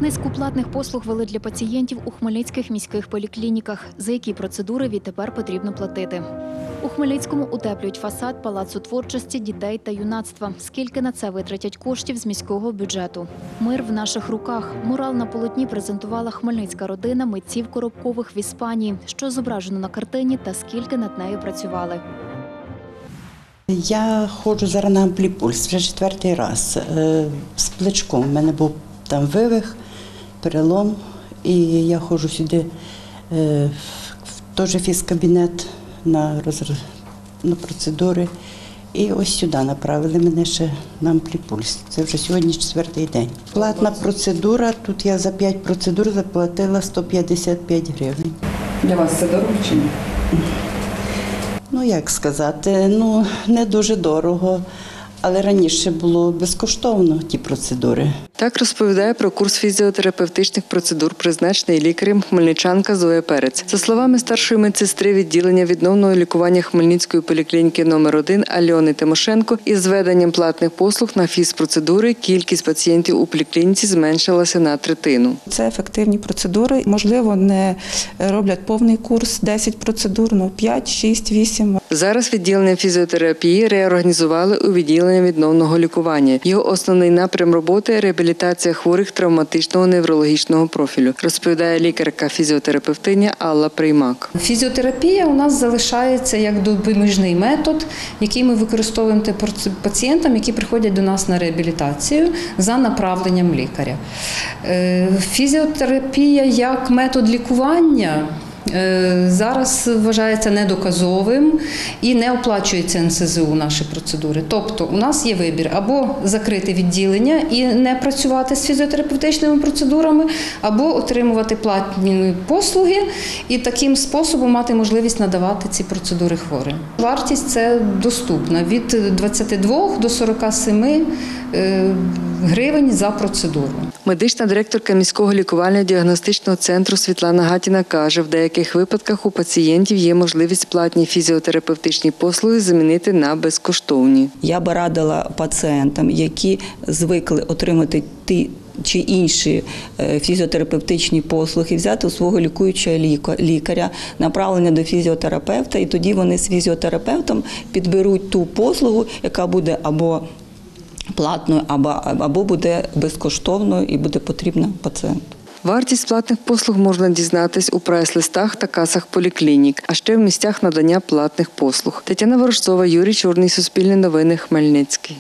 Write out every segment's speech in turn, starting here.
Низку платних послуг ввели для пацієнтів у хмельницьких міських поліклініках, за які процедури відтепер потрібно платити. У Хмельницькому утеплюють фасад Палацу творчості дітей та юнацтва. Скільки на це витратять коштів з міського бюджету? Мир в наших руках. Мурал на полотні презентувала хмельницька родина митців Коробкових в Іспанії. Що зображено на картині та скільки над нею працювали. Я ходжу зараз на ампліпульс вже 4-й раз з плечком. У мене був там вивих, перелом, і я ходжу сюди в той же фізкабінет на процедури. І ось сюди направили мене ще на ампліпульс. Це вже сьогодні 4-й день. Платна процедура, тут я за 5 процедур заплатила 155 гривень. Для вас це дорого чи ні? Ну, як сказати, не дуже дорого, але раніше було безкоштовно ті процедури. Так розповідає про курс фізіотерапевтичних процедур, призначений лікарем хмельничанка Зоя Перець. За словами старшої медсестри відділення відновного лікування Хмельницької поліклініки номер 1 Альони Тимошенко, із введенням платних послуг на фізпроцедури кількість пацієнтів у поліклініці зменшилася на третину. Це ефективні процедури. Можливо, не роблять повний курс, 10 процедур, 5, 6, 8. Зараз відділення фізіотерапії реорганізували у відділення відновного лікування. Його основний напрям роботи – реабілітація хворих травматичного неврологічного профілю, розповідає лікарка-фізіотерапевтиня Алла Приймак. Фізіотерапія у нас залишається як допоміжний метод, який ми використовуємо пацієнтам, які приходять до нас на реабілітацію за направленням лікаря. Фізіотерапія як метод лікування зараз вважається недоказовим і не оплачується НСЗУ наші процедури. Тобто у нас є вибір або закрити відділення і не працювати з фізіотерапевтичними процедурами, або отримувати платні послуги і таким способом мати можливість надавати ці процедури хворим. Вартість це доступна від 22 до 47 гривень за процедуру. Медична директорка міського лікувально-діагностичного центру Світлана Гатіна каже, в деяких випадках у пацієнтів є можливість платні фізіотерапевтичні послуги замінити на безкоштовні. Я би радила пацієнтам, які звикли отримати ті чи інші фізіотерапевтичні послуги, взяти у свого лікуючого лікаря, направлення до фізіотерапевта, і тоді вони з фізіотерапевтом підберуть ту послугу, яка буде або платною, або буде безкоштовною і буде потрібна пацієнту. Вартість платних послуг можна дізнатись у прайс-листах та касах поліклінік, а ще в місцях надання платних послуг. Тетяна Ворожцова, Юрій Чорний, Суспільне новини, Хмельницький.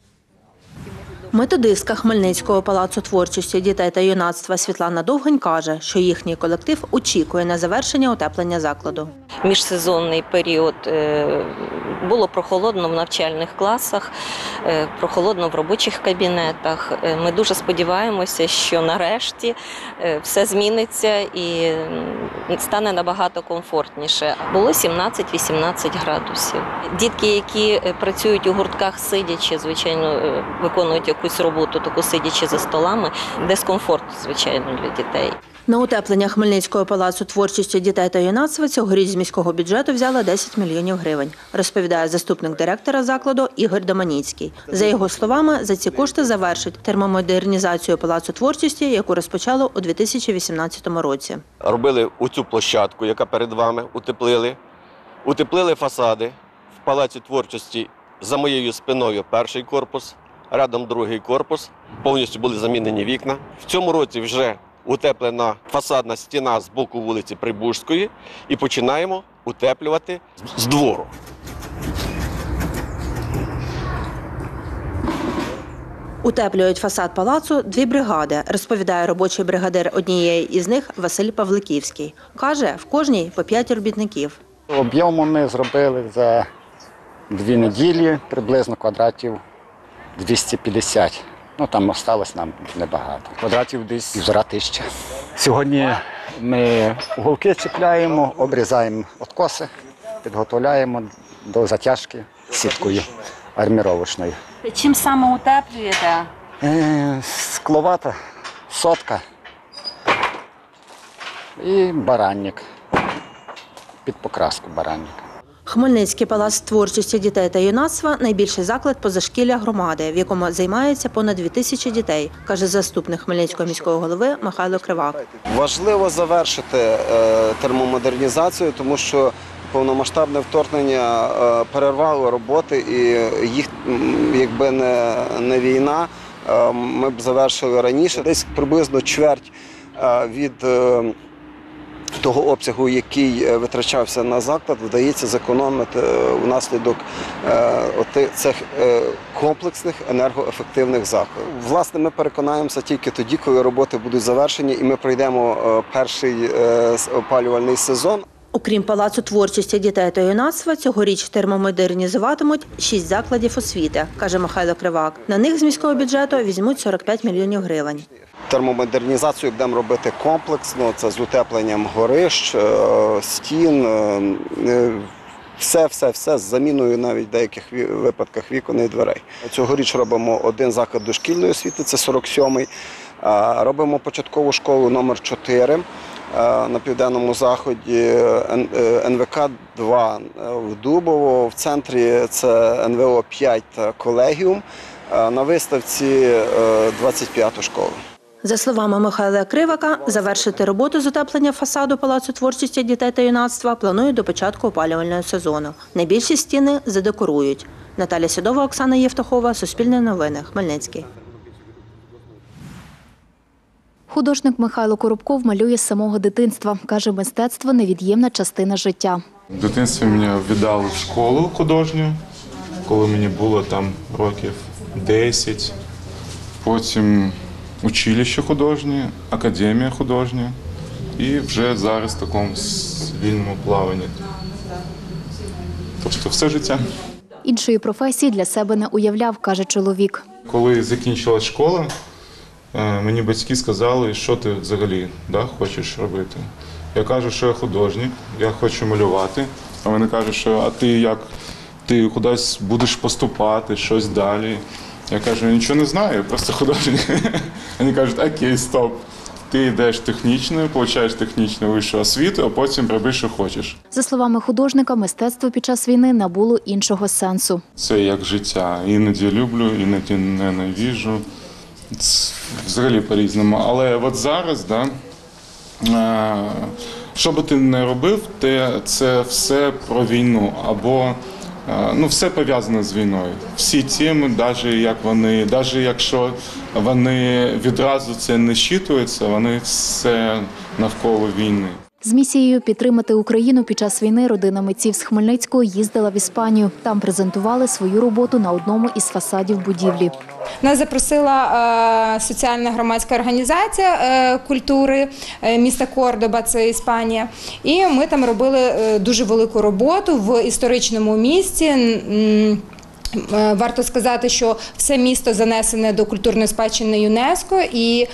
Методистка Хмельницького палацу творчості дітей та юнацтва Світлана Довгань каже, що їхній колектив очікує на завершення утеплення закладу. Міжсезонний період було прохолодно в навчальних класах, прохолодно в робочих кабінетах. Ми дуже сподіваємося, що нарешті все зміниться і стане набагато комфортніше. Було 17-18 градусів. Дітки, які працюють у гуртках сидячи, звичайно, виконують якусь роботу, таку сидячи за столами, дискомфорт, звичайно, для дітей. На утеплення Хмельницького палацу творчості дітей та юнацтва цьогоріч з міського бюджету взяли 10 мільйонів гривень, розповідає заступник директора закладу Ігор Доманіцький. За його словами, за ці кошти завершать термомодернізацію палацу творчості, яку розпочало у 2018 році. Робили оцю площадку, яка перед вами, утеплили фасади в палаці творчості за моєю спиною перший корпус, рядом другий корпус, повністю були замінені вікна. В цьому році вже утеплена фасадна стіна з боку вулиці Прибужської і починаємо утеплювати з двору. Утеплюють фасад палацу 2 бригади, розповідає робочий бригадир однієї із них Василь Павликівський. Каже, в кожній по 5 робітників. Об'єму ми зробили за 2 неділі, приблизно квадратів 250. Там осталось нам небагато. Квадратів десь 1500. Сьогодні ми уголки чіпляємо, обрізаємо откоси, підготовляємо до затяжки сіткою арміровочною. Чим саме утеплюєте? Скловата, сотка і баранник. Під покраску баранника. Хмельницький палац творчості дітей та юнацтва – найбільший заклад позашкілля громади, в якому займається понад 2000 дітей, каже заступник Хмельницького міського голови Михайло Кривак. Важливо завершити термомодернізацію, тому що повномасштабне вторгнення перервало роботи, і їх, якби не війна, ми б завершили раніше. Десь приблизно чверть від того обсягу, який витрачався на заклад, вдається зекономити внаслідок цих комплексних енергоефективних заходів. Власне, ми переконаємося тільки тоді, коли роботи будуть завершені і ми пройдемо перший опалювальний сезон. Окрім Палацу творчості дітей та юнацтва, цьогоріч термомодернізуватимуть 6 закладів освіти, каже Михайло Кривак. На них з міського бюджету візьмуть 45 мільйонів гривень. Термомодернізацію будемо робити комплексно, це з утепленням горищ, стін, все з заміною навіть в деяких випадках вікон і дверей. Цьогоріч робимо один заклад дошкільної освіти, це 47-й, робимо початкову школу номер 4 на Південному Заході, НВК-2 в Дубово, в центрі це НВО-5 та колегіум, на виставці 25-ту школу. За словами Михайла Кривака, завершити роботу з утеплення фасаду Палацу творчості дітей та юнацтва планують до початку опалювального сезону. Найбільші стіни задекорують. Наталя Сідова, Оксана Євтухова, Суспільне новини, Хмельницький. Художник Михайло Коробков малює з самого дитинства. Каже, мистецтво – невід'ємна частина життя. В дитинстві мене віддали в школу художню, коли мені було там років 10. Потім училище художнє, академія художня і вже зараз в такому вільному плаванні. Тобто все життя. Іншої професії для себе не уявляв, каже чоловік. Коли закінчилась школа, мені батьки сказали, що ти взагалі хочеш робити. Я кажу, що я художник, я хочу малювати. А вони кажуть, що а ти як? Ти кудись будеш поступати, щось далі. Я кажу, я нічого не знаю, я просто художник. Вони кажуть, окей, стоп. Ти йдеш технічною, отримуєш технічну вищу освіту, а потім роби, що хочеш. За словами художника, мистецтво під час війни набуло іншого сенсу. Це як життя. Іноді люблю, іноді ненавиджу. Взагалі по-різному. Але от зараз, що би ти не робив, це все про війну. Або все пов'язане з війною. Всі теми, навіть якщо вони відразу це не щитуються, вони все навколо війни. З місією підтримати Україну під час війни родина митців з Хмельницького їздила в Іспанію. Там презентували свою роботу на одному із фасадів будівлі. Нас запросила соціальна громадська організація культури міста Кордоба, це Іспанія. І ми там робили дуже велику роботу в історичному місті. Варто сказати, що все місто занесене до культурної спадщини ЮНЕСКО, і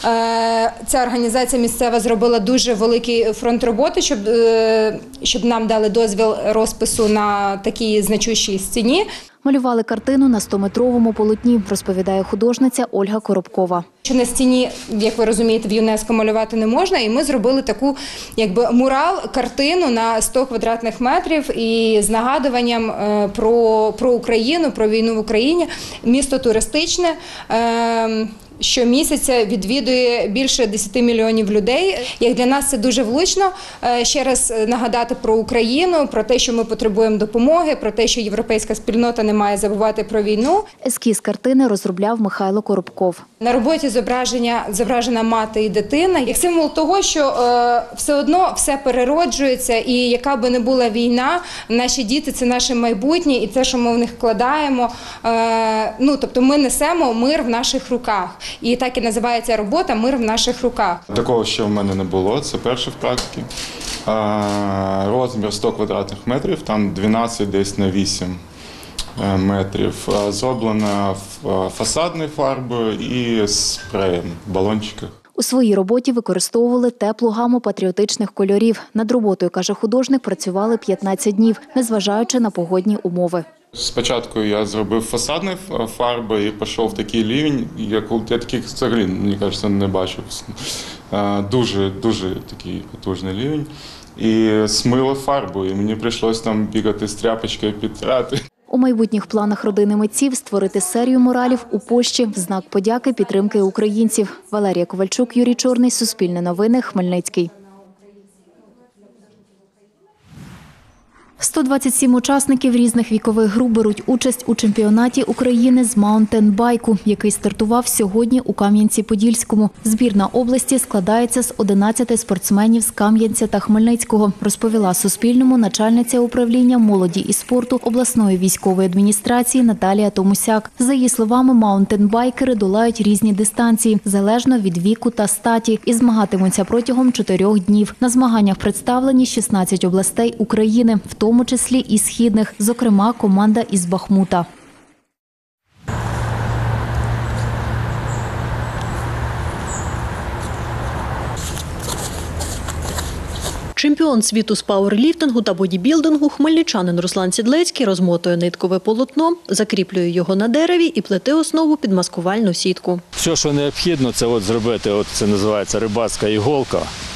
ця організація місцева зробила дуже великий фронт роботи, щоб нам дали дозвіл розпису на такій значущій стіні. Малювали картину на 100-метровому полотні, розповідає художниця Ольга Коробкова. Що на стіні, як ви розумієте, в ЮНЕСКО малювати не можна, і ми зробили таку мурал, картину на 100 квадратних метрів і з нагадуванням про Україну, про війну в Україні. Місто туристичне. Щомісяця відвідує більше 10 мільйонів людей. Як для нас це дуже влучно. Ще раз нагадати про Україну, про те, що ми потребуємо допомоги, про те, що європейська спільнота не має забувати про війну. Ескіз картини розробляв Михайло Коробков. На роботі зображена мати і дитина, як символ того, що все одно все перероджується, і яка би не була війна, наші діти – це наше майбутнє, і те, що ми в них вкладаємо, тобто ми несемо мир в наших руках. І так і називається робота «Мир в наших руках». Такого ще в мене не було, це перше в практиці. Розмір 100 квадратних метрів, там 12 десь на 8 метрів. Зроблена фасадною фарбою і спреєм, балончиках. У своїй роботі використовували теплу гаму патріотичних кольорів. Над роботою, каже художник, працювали 15 днів, незважаючи на погодні умови. Спочатку я зробив фасадну фарбу і пішов в такий рівень, я такий взагалі, мені кажеться, не бачив. Дуже такий потужний рівень. і смило фарбу, і мені прийшлося там бігати з тряпочкою підтирати. У майбутніх планах родини митців створити серію муралів у Польщі в знак подяки підтримки українців. Валерія Ковальчук, Юрій Чорний, Суспільне новини, Хмельницький. 127 учасників різних вікових груп беруть участь у чемпіонаті України з маунтенбайку, який стартував сьогодні у Кам'янці-Подільському. Збірна області складається з 11 спортсменів з Кам'янця та Хмельницького, розповіла Суспільному начальниця управління молоді і спорту обласної військової адміністрації Наталія Томусяк. За її словами, маунтенбайкери долають різні дистанції, залежно від віку та статі, і змагатимуться протягом 4 днів. На змаганнях представлені 16 областей України, в тому числі і східних, зокрема команда із Бахмута. Чемпіон світу з пауерліфтингу та бодібілдингу хмельничанин Руслан Сідлецький розмотує ниткове полотно, закріплює його на дереві і плете основу під маскувальну сітку. Все, що необхідно, це зробити, це називається рибацька іголка.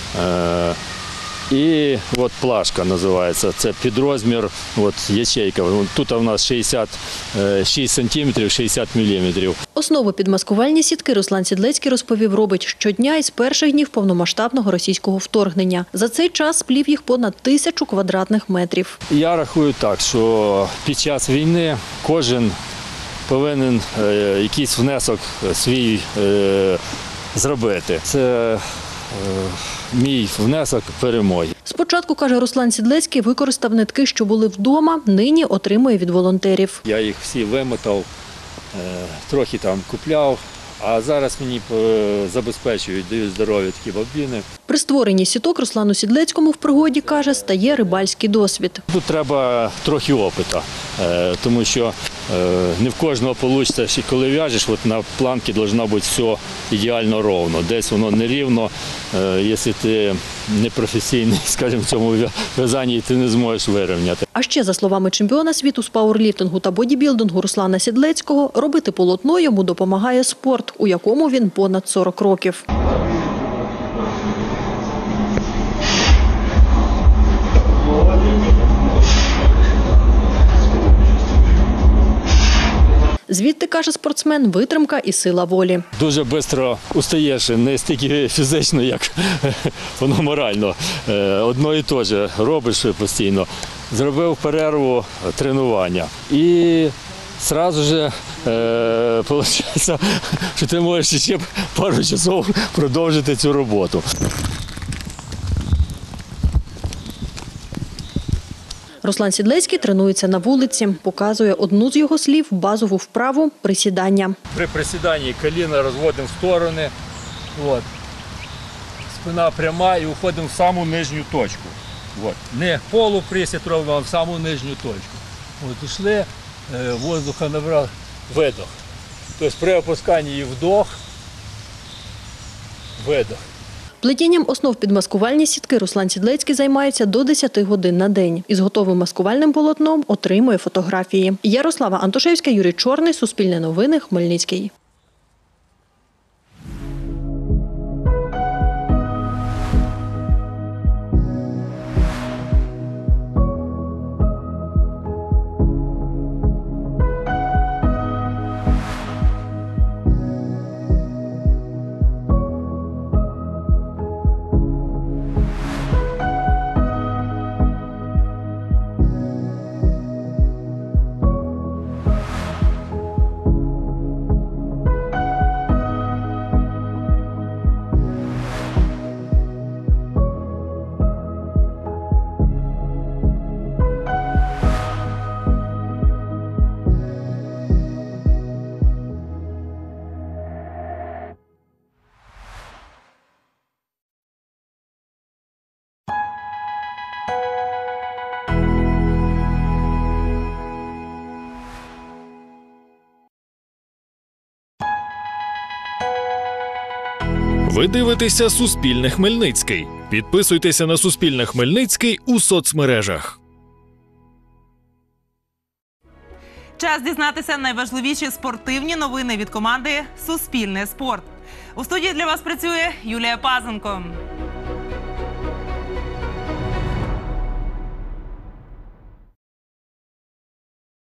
І плашка називається, це підрозмір, ячейка. Тут у нас 66 сантиметрів, 60 міліметрів. Основу під маскувальні сітки Руслан Сідлецький розповів, робить щодня із перших днів повномасштабного російського вторгнення. За цей час сплів їх понад 1000 квадратних метрів. Я рахую так, що під час війни кожен повинен якийсь внесок свій зробити. Це мій внесок перемоги. Спочатку, каже Руслан Сідлецький, використав нитки, що були вдома, нині отримує від волонтерів. Я їх всі вимотав, трохи там купляв, а зараз мені забезпечують, дають здоров'я такі бобіни. При створенні сіток Руслану Сідлецькому в пригоді, каже, стає рибальський досвід. Тут треба трохи опиту, тому що не в кожного вийде, коли в'яжеш, на планці має бути все ідеально ровно. Десь воно нерівно, якщо ти не професійний, скажімо, в цьому в'язанні, ти не зможеш вирівняти. А ще, за словами чемпіона світу з пауерліфтингу та бодібілдингу Руслана Сідлецького, робити полотно йому допомагає спорт, у якому він понад 40 років. Звідти, каже спортсмен, витримка і сила волі. Дуже швидко устаєш, не стільки фізично, як воно морально. Одно і те ж робиш постійно. Зробив перерву тренування. І одразу ж виходить, що ти можеш ще пару часов продовжити цю роботу. Руслан Сідлецький тренується на вулиці. Показує одну з його слів – базову вправу – присідання. При присіданні коліна розводимо в сторони, спина пряма і уходимо в саму нижню точку. Не полуприсід робимо, а в саму нижню точку. Ішли, воздуха набрав, видох. Тобто при опусканні вдох, видох. Плетінням основ під маскувальні сітки Руслан Сідлецький займається до 10 годин на день. Із готовим маскувальним полотном отримує фотографії. Ярослава Антошевська, Юрій Чорний, Суспільне новини, Хмельницький. Ви дивитеся Суспільне Хмельницький. Підписуйтеся на Суспільне Хмельницький у соцмережах. Час дізнатися найважливіші спортивні новини від команди «Суспільне спорт». У студії для вас працює Юлія Пазенко.